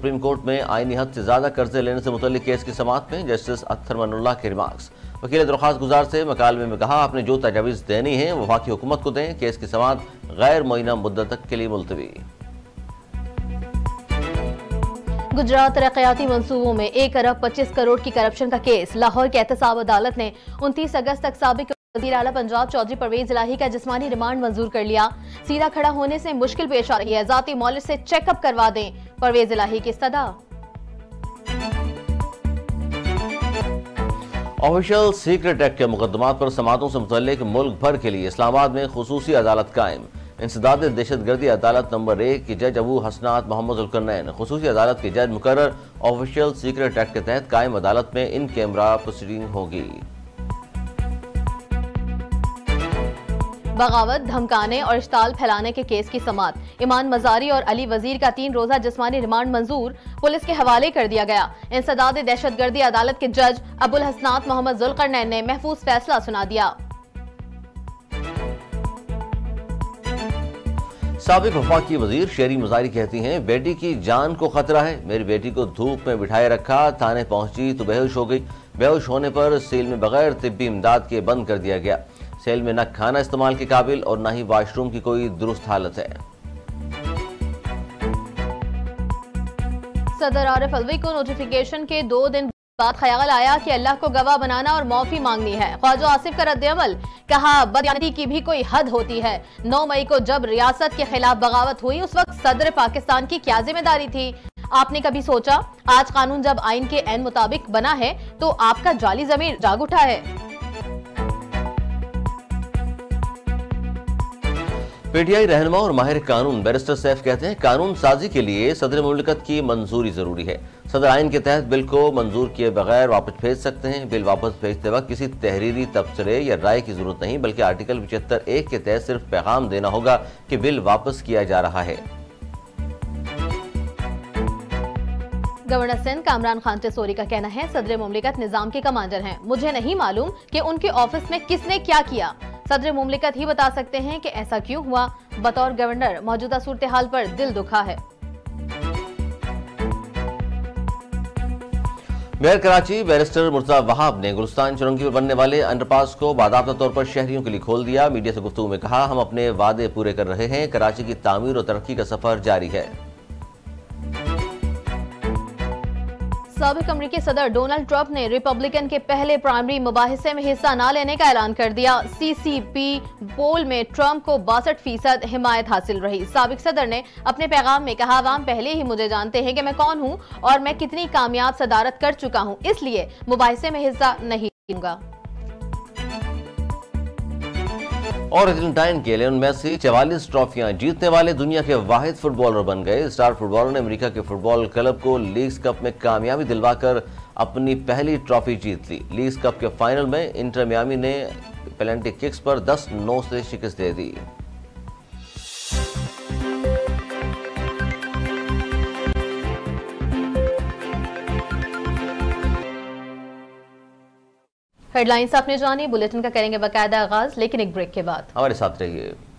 Supreme court में आईनी हद से ज्यादा कर्जे लेने से मुतल्लिक केस की समाअत में जस्टिस अख्तर मनुल्लाह के रिमार्क्स। वकील दरख्वास्त गुजार से मकालमे में कहा, आपने जो तजावीज़ देनी है वफाकी हुकूमत को दें। केस की समाअत गैर मुअय्यना मुद्दत तक के लिए मुलतवी। गुजरात तरक्याती मंसूबों में 1 अरब 25 करोड़ की करप्शन का केस। लाहौर की एहतसाब अदालत ने 29 अगस्त तक साबिक वज़ीर आला पंजाब चौधरी परवेज इलाही का जिस्मानी रिमांड मंजूर कर लिया। सीधा खड़ा होने से मुश्किल पेश आ रही है, ज़ाती मौलिद से चेकअप करवा दें, परवेज इलाही की इस्तदा। ऑफिशियल सीक्रेट एक्ट के मुकदमात पर समातों से मुतल्लिक मुल्क भर के लिए इस्लामाबाद में खुसूसी अदालत कायम। इंसदाद दहशतगर्दी अदालत नंबर 1 की जज अबू हसनात मोहम्मद जुल्करनैन खुसूसी अदालत के जज मुकर्रर। ऑफिशियल सीक्रेट एक्ट के तहत कायम अदालत में इन कैमरा प्रोसीडिंग होगी। बगावत, धमकाने और इश्ताल फैलाने के केस की समाअत। इमान मजारी और अली वजीर का 3 रोजा जिस्मानी रिमांड मंजूर, पुलिस के हवाले कर दिया गया। इंसदाद दहशतगर्दी अदालत के जज अबुल हसनात मोहम्मद जुल्करनैन ने महफूज फैसला सुना दिया। साबिक वफाकी वजीर शेरी मजारी कहती हैं, बेटी की जान को खतरा है। मेरी बेटी को धूप में बिठाए रखा, थाने पहुंची तो बेहोश हो गई। बेहोश होने पर सेल में बगैर तिब्बी इमदाद के बंद कर दिया गया। सेल में न खाना इस्तेमाल के काबिल और न ही वाशरूम की कोई दुरुस्त हालत है। सदर आरिफ अलवी को नोटिफिकेशन के 2 दिन बाद ख्याल आया कि अल्लाह को गवाह बनाना और माफी मांगनी है। ख्वाजा आसिफ का रद्द-ए-अमल, कहा बदयानती की भी कोई हद होती है। 9 मई को जब रियासत के खिलाफ बगावत हुई उस वक्त सदर पाकिस्तान की क्या जिम्मेदारी थी? आपने कभी सोचा आज कानून जब आइन के ऐन मुताबिक बना है तो आपका जाली ज़मीर जाग उठा है? पीटीआई रहनुमा और माहिर कानून बैरिस्टर सैफ कहते हैं, कानून साजी के लिए सदर मुमलिकत की मंजूरी जरूरी है। सदर आइन के तहत बिल को मंजूर किए बगैर वापस भेज सकते हैं। बिल वापस भेजते वक्त किसी तहरीरी तबसरे या राय की जरूरत नहीं, बल्कि आर्टिकल 75(1) के तहत सिर्फ पैगाम देना होगा कि बिल वापस किया जा रहा है। गवर्नर सिंध कामरान खान टेसोरी का कहना है, सदर मुमलिकत निजाम के कमांडर हैं, मुझे नहीं मालूम कि उनके ऑफिस में किसने क्या किया। सदर मुमलिकत ही बता सकते हैं कि ऐसा क्यों हुआ। बतौर गवर्नर मौजूदा सूरत हाल पर दिल दुखा है। मेयर कराची बैरिस्टर मुर्तजा वहाब ने गुलिस्तान चुरंगी पर बनने वाले अंडरपास को बाकायदा तौर पर शहरियों के लिए खोल दिया। मीडिया से गुफ्तगू में कहा, हम अपने वादे पूरे कर रहे हैं। कराची की तामीर और तरक्की का सफर जारी है। साबिक अमरीकी सदर डोनाल्ड ट्रंप ने रिपब्लिकन के पहले प्राइमरी मुबाहिसे में हिस्सा न लेने का ऐलान कर दिया। सीसीपी पोल में ट्रंप को 62% हिमायत हासिल रही। साबिक सदर ने अपने पैगाम में कहा, अवाम पहले ही मुझे जानते हैं कि मैं कौन हूं और मैं कितनी कामयाब सदारत कर चुका हूं, इसलिए मुबाहिसे में हिस्सा नहीं लूंगा। और अर्जेंटाइन के लियोनेल मेसी 44 ट्रॉफियां जीतने वाले दुनिया के वाहिद फुटबॉलर बन गए। स्टार फुटबॉलर ने अमेरिका के फुटबॉल क्लब को लीग्स कप में कामयाबी दिलवाकर अपनी पहली ट्रॉफी जीत ली। लीग्स कप के फाइनल में इंटर मियामी ने पेनल्टी किक्स पर 10-9 से शिकस्त दे दी। हेडलाइंस आपने जानी, बुलेटिन का करेंगे बाकायदा आगाज, लेकिन एक ब्रेक के बाद। हमारे साथ रहिए।